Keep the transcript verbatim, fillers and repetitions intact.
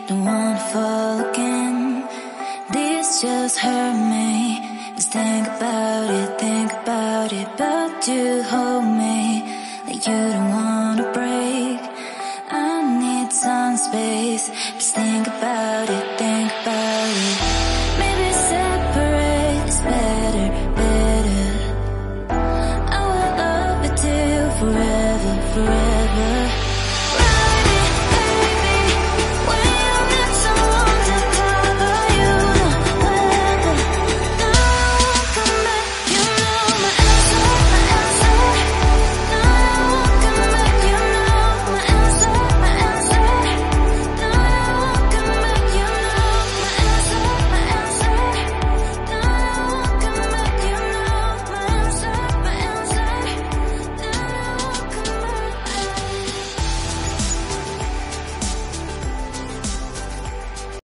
don't wanna fall again. This just hurt me. Just think about it, think about it, but you hold me like you don't want